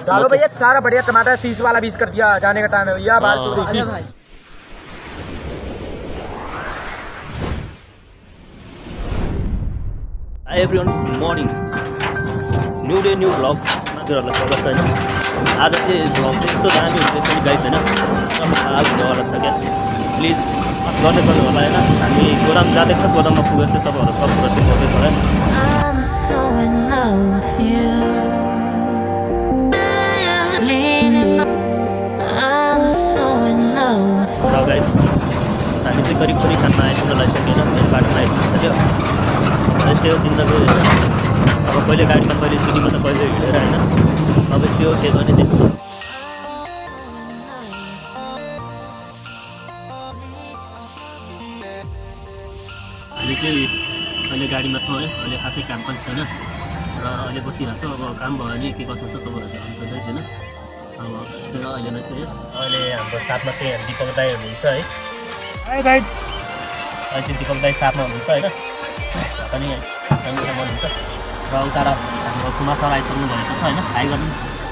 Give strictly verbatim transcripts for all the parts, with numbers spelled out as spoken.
डालो भैया सारा बढ़िया टमाटर तीस वाला बीस कर दिया जाने का टाइम है भैया बाहर चोरी भाई। Hi everyone, good morning. New day, new vlog. हजुरहरूलाई स्वागत छ हैन। आज चाहिँ भ्लग चाहिँ यस्तो दामी हुँदैछ नि गाइस हैन। तपाईँ थाहा हुनेवाला छ क्या। प्लिज पास गर्दै गर्नु होला हैन। हामी गोदाम जाँदैछ, गोदाममा पुगेर चाहिँ तपाईँहरू सब कुरा देखाउँदैछ हैन। I'm so in love with you. I'm so in love with you. र गाइस हामी चाहिँ करिब करिब खाना आइपुग्न लागिसक्यो हैन। मेन बाटोमा आइपुगिसक्यो। यस्तै हो जिन्दगी हैन। अब कहिले गाडीमा कहिले सुनीमा त कहिले हिँडेर हैन। अब त्यो के गर्ने देख्छ। हामी चाहिँ अहिले गाडीमा छौँ है। अहिले खासै काम पनि छैन र अहिले बसिरहेको छौँ। अब काम भयो भने के गर्नु हुन्छ तपाईँहरू हुन्छ गाइस हैन। अब यस्तै हो अहिले चाहिँ अहिले हाम्रो साथमा चाहिँ दिपक दाइ हुनुहुन्छ है। हाई भाइ। अहिले चाहिँ दिपक दाइ साथमा हुनुहुन्छ हैन। पनि सँगै हुनुहुन्छ र उता हाम्रो कुमा सर आइसक्नु भएको छ हैन। हाई गर्नु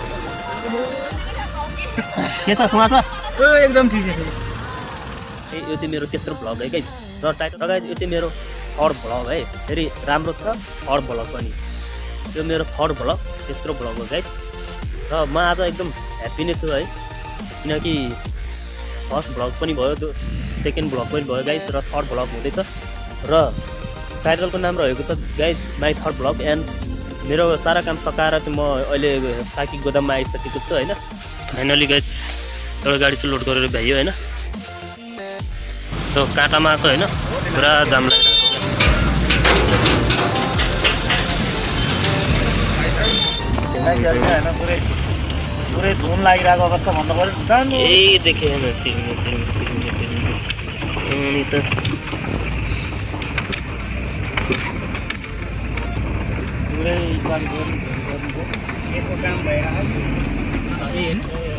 के छ कुमा सर? एकदम ठिक छ। ए यो चाहिँ मेरो तेस्रो भ्लग है गाइस। र टाइटल गाइस यो चाहिँ मेरो थर्ड भ्लग है। फेरि राम्रो छ थर्ड भ्लग पनि। यो मेरो थर्ड भ्लग तेस्रो भ्लग हो गाइस। र म आज एकदम ह्याप्पी नै छु है। किनकि फर्स्ट भ्लग पनि भयो, त्यो सेकेन्ड भ्लग पनि भयो गाइस र थर्ड भ्लग हुँदैछ। र टाइटलको नाम रहेको छ guys my third vlog. And मेरो सारा काम सकाएर चाहिँ म अहिले ताकि गोदाममा आइसकेको छु हैन। फाइनली गाइस एउटा गाडी चाहिँ लोड गरेर भ्याइयो हैन। सो काटामा आएको हैन, पुरा जाम लागिरहेको पुरै पुरै धुन लागिरहेको अवस्था भन्नु पर्यो। ए देखेँ हैन त पुरै काम गर्नु यसको काम भएर हैन।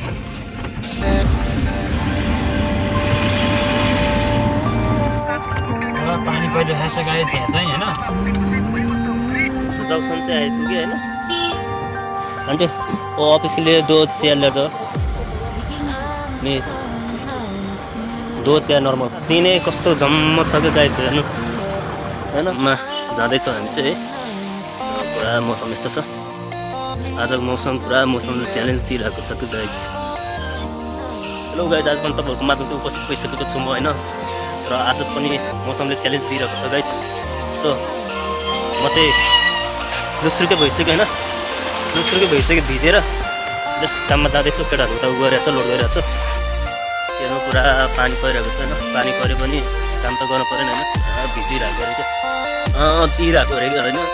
पानी पहिले खान्छ गाडी झ्याछ है हैन। सुझाउसन चाहिँ आइपुग्यो हैन। आन्टी ओ ऑफिस के लिए दो चेयर ले जाओ। नि दो चेयर नर्मल। दिने कस्तो जम्म छ के गाइस हेर्नु हैन। म जाँदैछौँ हामी चाहिँ है। पुरा मौसम यस्तो छ आजको मौसम। पुरा मौसमले च्यालेन्ज दिइरहेको छ कि गाइस। हेलो गाइस, आज पनि तपाईँहरूको माझमा उपस्थित भइसकेको छु म होइन। र आज पनि मौसमले च्यालेन्ज दिइरहेको छ गाइस। सो म चाहिँ लुक्सुर्कै भइसक्यो होइन। लुक्सुर्कै भइसक्यो भिजेर जस्ट काममा जाँदैछु। केटाहरू उता गइरहेको छ, लोड गरिरहेको छ। हेर्नु पुरा पानी परिरहेको छ होइन। पानी पऱ्यो पनि काम त गर्नु परेन होइन। भिजिरहेको अरे क्या अँ दिइरहेको अरे क्या होइन।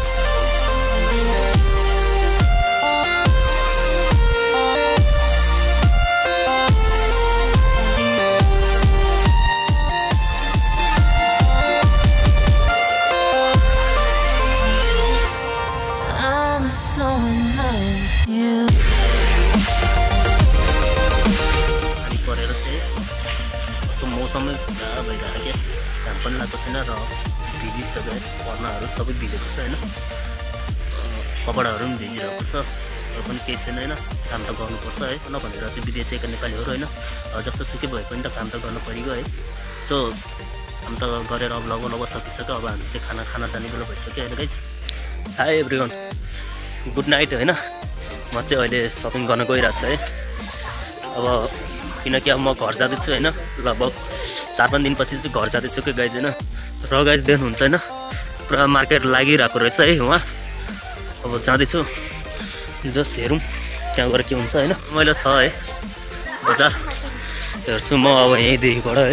परेर चाहिँ कस्तो मौसमै पुरा भइरहेको क्या। घाम पनि लागेको छैन र भिजिसक्यो है। पर्नाहरू सबै भिजेको छ होइन। कपडाहरू पनि भिजिरहेको छ र पनि केही छैन होइन। काम त गर्नुपर्छ है। नभनेर चाहिँ विदेशीका नेपालीहरू होइन जस्तो सुकै भए पनि त काम त गर्नु परिगयो है। सो काम त गरेर अब लगभग लगभग सकिसक्यो। अब हामी चाहिँ खाना खाना जाने बेला भइसक्यो होइन guys. Hi everyone, good night होइन। म चाहिँ अहिले सपिङ गर्न गइरहेको छु है। अब किनकि अब म घर जाँदैछु होइन। लगभग चार पाँच दिनपछि चाहिँ घर जाँदैछु कि गाइज होइन। र गाइज देख्नुहुन्छ होइन पुरा मार्केट लागिरहेको रहेछ है वहाँ। अब जाँदैछु जस्ट हेरौँ त्यहाँ गएर के हुन्छ होइन। मैले छ है बजार हेर्छु म अब यहीँदेखिबाट है।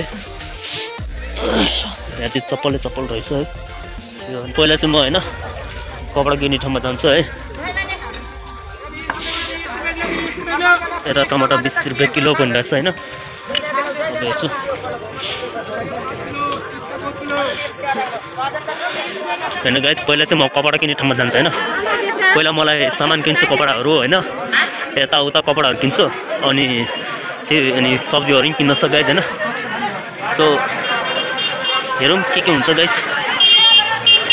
यहाँ चाहिँ चप्पलै चप्पल रहेछ है। पहिला चाहिँ म होइन कपडा किन्ने ठाउँमा जान्छु है। यता टमाटर बिस रुपियाँ किलो भनिरहेछ होइन। हेर्छु होइन गाइस। पहिला चाहिँ म कपडा किन्ने ठाउँमा जान्छु होइन। पहिला मलाई सामान किन्छु कपडाहरू होइन। यताउता कपडाहरू किन्छु अनि चाहिँ अनि सब्जीहरू पनि किन्न सक्छ गाइस होइन। सो हेरौँ के के हुन्छ गाइस।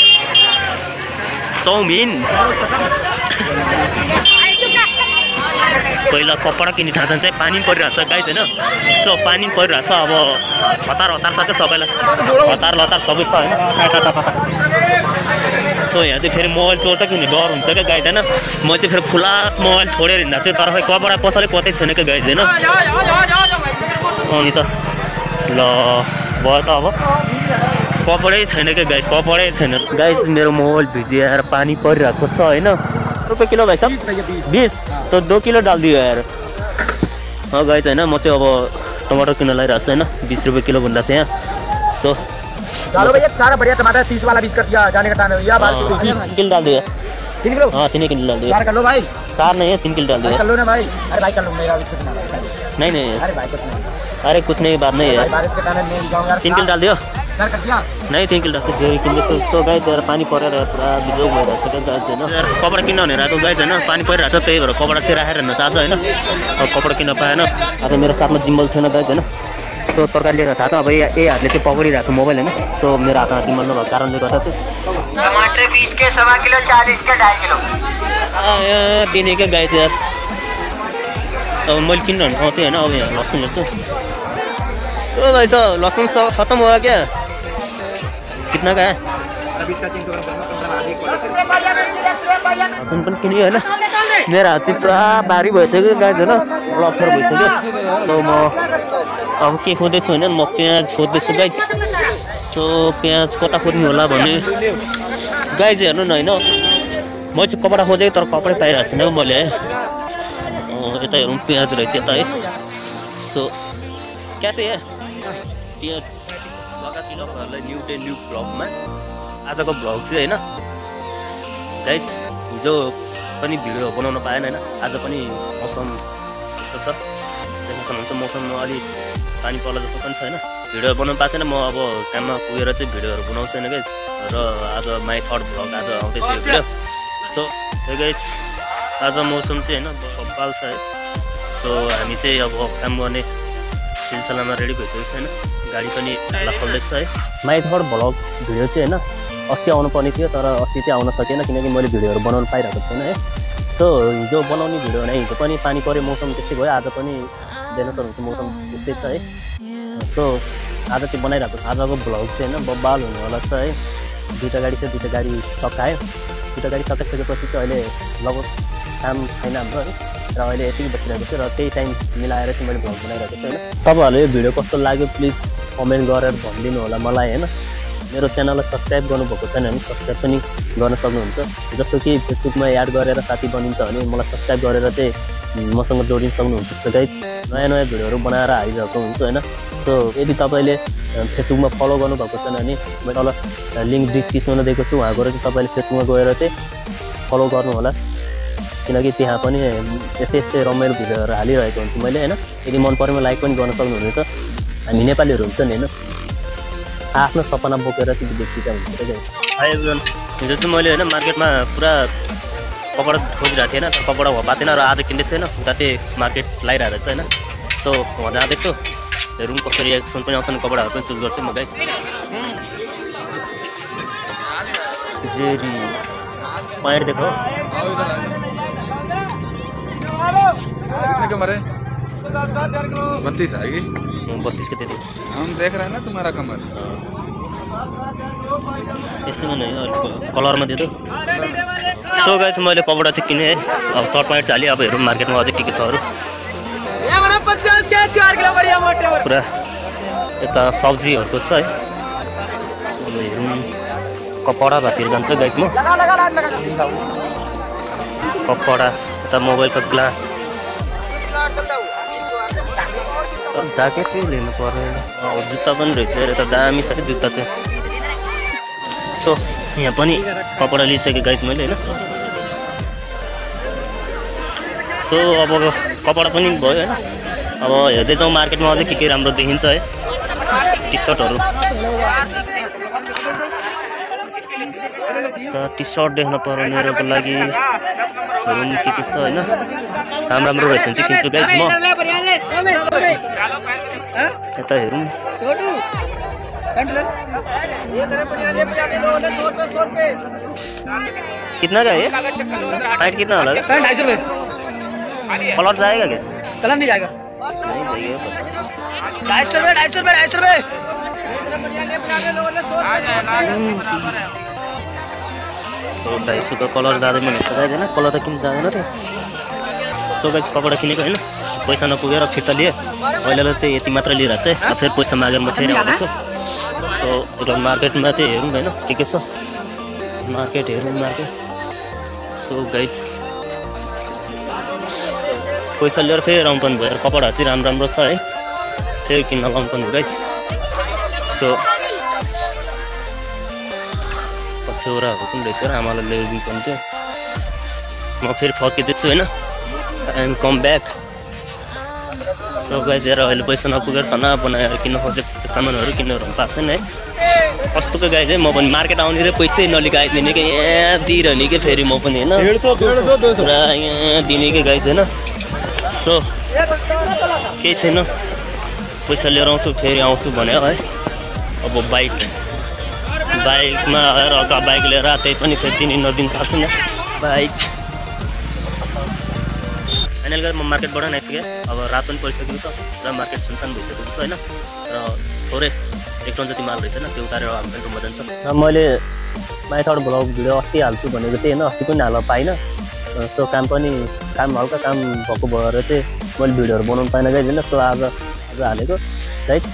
चाउमिन पहिला कपडा किन्ने ठाउँ जान्छ पानी परिरहेछ गाइज होइन सो पानी परिरहेछ अब हतार हतार छ क्या सबैलाई हतार लतार सबै छ होइन सो यहाँ चाहिँ फेरि मोबाइल चोर्छ कि हुने डर हुन्छ क्या गाइज होइन म चाहिँ फेरि खुलास मोबाइल छोडेर हिँड्दा चाहिँ तर खै कपडा पसलै पत्तै छैन क्या गाइज होइन अनि त ल भयो त अब कपडै छैन क्या गाइज कपडै छैन गाइज मेरो मोबाइल भिजिएर पानी परिरहेको छ होइन रुपियाँ किलो भाइ सब बीस तो दो किलो डाल दियो यार हाँ गाइज होइन म चाहिँ अब टमाटर किन्न लागिरहेको छु होइन बीस रुपियाँ किलो भन्दा चाहिँ यहाँ सो डालो भैया सारा बढ़िया टमाटर तीस वाला बीस कर दिया जाने का टाइम है भैया बाल तीन किलो डाल दिया तीन किलो हाँ तीन किलो डाल दिया चार कर लो भाई चार नहीं है तीन किलो डाल दिया कर लो ना भाई अरे भाई कर लो मेरा भी कुछ ना नहीं नहीं अरे भाई कुछ नहीं अरे कुछ नहीं बात नहीं है बारिश के टाइम में नहीं जाऊँ यार तीन किलो डाल दियो सर कर दिया नहीं तीन किलो डाल दियो किन्दैछु सो गाइज यार पानी परेर पुरा बिजोग भइरहेको छ क्या गाइज होइन यार कपडा किन्न भनेर आएको गाइज होइन पानी परिरहेको छ त्यही भएर कपडा चाहिँ राखेर हिँड्न चाहन्छ होइन अब कपडा किन्न पाएन आज मेरो साथमा जिम्बल थिएन गाइज होइन सो तरकारी लिएर चाहन्छ अब यही हातले चाहिँ पक्रिरहेको छ मोबाइल होइन सो मेरो हातमा जिम्बल नभएको कारणले गर्दा चाहिँ टमाटर बीस के सवा किलो चालीस के ढाई किलो दिने क्या गाई चाहिँ यार अब मैले किन्न भने ठाउँ चाहिँ होइन अब यहाँ लसुन हेर्छु ओ भाइ छ लसुन स खत्म हो क्या कितना का है लसुन पनि किन्यो होइन मेरो हात चाहिँ पुरा भारी भइसक्यो गाई होइन लप्ठर भइसक्यो सो म अब के खोज्दैछु होइन म प्याज खोज्दैछु गाइज सो प्याज कता खोज्नु होला भने गाई चाहिँ हेर्नु न होइन म चाहिँ कपडा खोजेको तर कपडै पाइरहेको छैन मैले है यता हेरौँ प्याज रहेछ यता है सो क्या चाहिँ है प्याज सकासिलोहरूलाई न्यु डे न्यु भ्लगमा आजको भ्लग चाहिँ होइन गाइस हिजो पनि भिडियो बनाउन पाएन होइन आज पनि मौसम यस्तो छ देख्न सक्नुहुन्छ मौसममा अलि पानी पर्ला जस्तो पनि छ होइन भिडियो बनाउनु पाएको छैन म अब काममा पुगेर चाहिँ भिडियोहरू बनाउँछु होइन गाइस र आज माई थर्ड भ्लग आज आउँदैछ यो भिडियो सो यो गाइस आज मौसम चाहिँ होइन बब्बाल छ है सो हामी चाहिँ अब काम गर्ने सिलसिलामा रेडी भइसकेको छ होइन गाडी पनि ढाला खोल्दैछ है माई थर्ड भ्लग भिडियो चाहिँ होइन अस्ति आउनु पर्ने थियो तर अस्ति चाहिँ आउन सकेन किनकि मैले भिडियोहरू बनाउनु पाइरहेको थिएन है सो हिजो बनाउने भिडियो नै हिजो पनि पानी पऱ्यो मौसम त्यस्तै भयो आज पनि देख्न सक्नुहुन्छ मौसम त्यस्तै छ है सो आज चाहिँ बनाइरहेको छ आजको भ्लग चाहिँ होइन बब्बाल हुनेवाला छ है दुईवटा गाडी छ दुईवटा गाडी सकायो दुईवटा गाडी सकाइसकेपछि चाहिँ अहिले लगभग काम छैन हाम्रो है र अहिले यति बसिरहेको छु र त्यही टाइम मिलाएर चाहिँ मैले भ्लग बनाइरहेको छु होइन तपाईँहरूले यो भिडियो कस्तो लाग्यो प्लिज कमेन्ट गरेर भनिदिनु होला मलाई होइन मेरो च्यानललाई सब्सक्राइब गर्नुभएको छैन भने सब्सक्राइब पनि गर्न सक्नुहुन्छ जस्तो कि फेसबुकमा एड गरेर साथी बनिन्छ भने मलाई सब्सक्राइब गरेर चाहिँ मसँग जोडिन सक्नुहुन्छ सो गाइज नयाँ नयाँ भिडियोहरू बनाएर हालिरहेको हुन्छु होइन सो यदि तपाईँले फेसबुकमा फलो गर्नुभएको छैन भने मैले तल लिङ्क डिस्क्रिप्सनमा दिएको छु वहाँ गएर चाहिँ तपाईँले फेसबुकमा गएर चाहिँ फलो गर्नु होला किनकि त्यहाँ पनि यस्तै यस्तै रमाइलो भिडियोहरू हालिरहेको हुन्छु मैले होइन यदि मन परेमा लाइक पनि गर्न सक्नुहुनेछ हामी नेपालीहरू हुन्छ नि होइन आफ्नो सपना बोकेर चाहिँ विदेशीका हुन्छ क्या हाई एभ्रिवान हिजो चाहिँ मैले होइन मार्केटमा पुरा कपडा खोजिरहेको थिएन तर कपडा हो पाएको थिएन र आज किन्दै छैन उता चाहिँ मार्केट लगाइरहेको छ होइन सो म जाँदैछु हेरौँ कस्तो रिएक्सन पनि आउँछ कपडाहरू पनि चुज गर्छु म गाइस जेरी प्यान्ट देखो कितने कमर है बत्तीस आएगी बत्तीस के दे दी हम देख रहे हैं ना तुम्हारा कमर यसैमा नै कलरमा दिँदै सो गाइस मैले कपडा चाहिँ किनेँ है अब सर्ट प्यान्ट चाहिँ हालेँ अब हेरौँ मार्केटमा अझै के के छ अरू पुरा यता सब्जीहरूको छ है अब हेरौँ कपडा भातिर जान्छ गाइस म कपडा यता मोबाइलको ग्लास ज्याकेट पनि लिनु परेन जुत्ता पनि रहेछ यता दामी छ कि जुत्ता चाहिँ सो यहाँ पनि कपडा लिइसकेँ गाइस मैले होइन सो अब कपडा पनि भयो होइन अब हेर्दै जाउँ मार्केटमा अझै के के राम्रो देखिन्छ है टी सर्टहरू त टी सर्ट देख्न पर्यो मेरोको लागि हेरौँ के के छ होइन राम्रो राम्रो रहेछ भने चाहिँ किन्छु गाइस म यता हेरौँ कितना का है पैंट कितना होला कलर जाएगा क्या? कलर नहीं जाएगा। नहीं चाहिए पता। ढाई सौ रुपये ढाई सौ रुपये ढाई सौ रुपये सो ढाई सौ का कलर जाँदैन भने त जाँदैन, कलर त किन जाँदैन त। सो गाइस कपडा किनेको होइन, पैसा नपुगेर फिर्ता लिएँ। पहिलालाई चाहिँ यति मात्र लिएर चाहिँ फेरि पैसा मागेर म फेरि आउँदैछु। सो एउटा मार्केटमा चाहिँ हेरौँ होइन के के छ, मार्केट हेरौँ मार्केट। सो गाइस पैसा लिएर फेरि आउनु पर्ने भयो, कपडाहरू चाहिँ राम्रो राम्रो छ है, फेरि किन्न लाउनु पर्ने भयो गाइस। सो छोराहरू पनि रहेछ र आमालाई ल्याइदिनु पर्ने थियो। म फेरि फर्किँदैछु होइन, and come back. So guys हेर अहिले पैसा नपुगेर तना बनाएर किन्न खोजेको सामानहरू किन्नुहरू पनि पाएको छैन है। कस्तोको गाइस है, म पनि मार्केट आउने र पैसै नलिकाइदिने कि यहाँ दिइरहने कि फेरि म पनि होइन पुरा यहाँ दिने कि गाइस होइन। सो केही छैन, पैसा लिएर आउँछु फेरि आउँछु भन्यो है। अब बाइक बाइकमा आएर बाइक लिएर त्यही पनि फेरि दिने नदिनु थाहा छैन बाइक। फाइनल गरेर म मार्केटबाट नै आइसकेँ। अब रात पनि परिसकेको छ र मार्केट सुनसान भइसकेको छ होइन, र थोरै एक टन जति माल रहेछ होइन, त्यो उतारेर हाम्रो रुममा जान्छ। र मैले माइथड भ्लग भिडियो अस्ति हाल्छु भनेको थिएँ होइन, अस्ति पनि हाल्न पाइनँ। सो काम पनि काम हल्का काम भएको भएर चाहिँ मैले भिडियोहरू बनाउनु पाइनँ गाइज होइन। सो आज आज हालेको गाइज।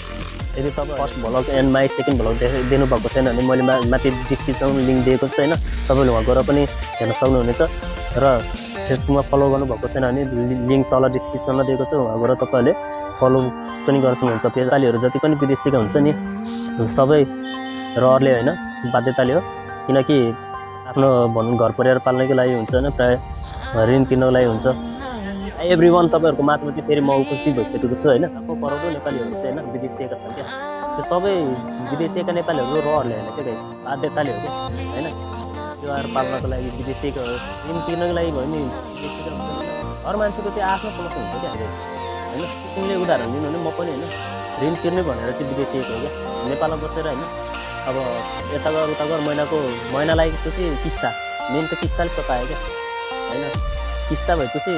यदि तपाईँ first vlog and my second vlog दिनु भएको छैन भने मैले मा माथि डिस्क्रिप्सनमा लिङ्क दिएको छु होइन, तपाईँले वहाँ गएर पनि हेर्न सक्नुहुनेछ। र फेसबुकमा फलो गर्नुभएको छैन भने लिङ्क तल डिस्क्रिप्सनमा दिएको छु, वहाँ गएर तपाईँहरूले फलो पनि गर्न सक्नुहुन्छ। पेजालीहरू जति पनि विदेशीका हुन्छ नि सबै रहरले होइन, बाध्यताले हो, किनकि आफ्नो भनौँ घर परिवार पाल्नको लागि हुन्छ होइन, प्रायः ऋण तिर्नको लागि हुन्छ। एभ्री वान तपाईँहरूको माझमा चाहिँ फेरि म उपस्थित भइसकेको छु होइन। आफ्नो करोडौँ नेपालीहरू चाहिँ होइन विदेशिएका छन् क्या, त्यो सबै विदेशिएका नेपालीहरू रहरले होइन क्या गाइस, बाध्यताले हो क्या होइन। त्यो आएर पाल्नको लागि विदेशीको ऋण तिर्नको लागि भयो नि विदेशीका हुन्छ नि, हर मान्छेको चाहिँ आफ्नो समस्या हुन्छ क्या गाइस होइन। किसिमले उदाहरण दिनु भने म पनि होइन ऋण तिर्ने भनेर चाहिँ विदेशीको हो क्या, नेपालमा बसेर होइन। अब यता गर उता गर महिनाको महिना लागेपछि किस्ता मेन त किस्ताले सतायो क्या होइन। किस्ता भएपछि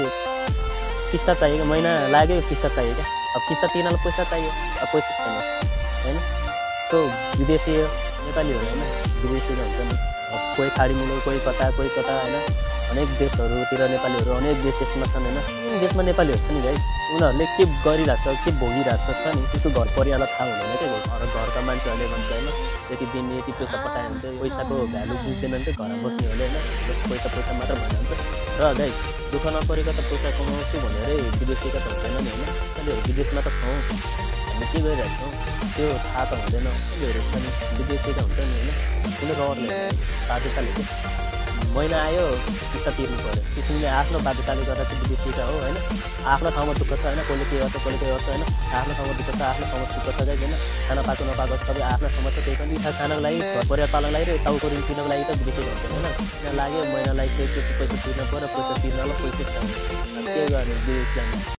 किस्ता चाहियो क्या, महिना लाग्यो किस्ता चाहियो क्या, अब किस्ता तिर्नलाई पैसा चाहियो, अब पैसा छैन होइन। सो विदेशी नेपालीहरू होइन विदेशीहरू हुन्छ नि, कोही खाडी मुलुक कोही कता कोही कता होइन, अनेक देशहरूतिर नेपालीहरू अनेक देश देशमा छन् होइन। देशमा नेपालीहरू छ नि गाइस, उनीहरूले के गरिरहेछ के भोगिरहेछ छ नि त्यसो घर परिवारलाई थाहा हुँदैन क्या। घर घरका मान्छेहरूले भन्छ होइन यति दिन यति पैसा पठायो भने चाहिँ पैसाको भ्यालु बुझ्दैन नि त घरमा बस्नेहरूले होइन, जस्तो पैसा पैसा मात्र भनिन्छ। र गाइस दुःख नपरेको त पैसा कमाउँछु भनेरै विदेशीका त हुँदैन नि होइन, अहिले विदेशमा त छौँ हामी के गरिरहेछौँ त्यो थाहा त हुँदैन। कहिलेहरू छ नि विदेशीका हुन्छ नि होइन, कुनै रहरले बाध्यताले चाहिँ महिना आयो किस्ता तिर्नु पऱ्यो, किसिमले आफ्नो बाध्यताले गर्दा चाहिँ विदेशीका हो होइन। आफ्नो ठाउँमा दुःख छ होइन, कसले के गर्छ कसले के गर्छ होइन, आफ्नो ठाउँमा दुःख छ आफ्नो ठाउँमा सुख छ गाइस होइन। खाना पाएको नपाएको सबै आफ्नो ठाउँमा छ, त्यही पनि इच्छा खानको लागि घर परिवार पाल्नको लागि र साउको ऋण तिर्नको लागि त विदेशी हुन्छ होइन। यहाँ लाग्यो महिना लगाइसकेपछि पैसा तिर्नु पऱ्यो, पैसा तिर्नलाई पैसा छ के गर्ने विदेश जानु।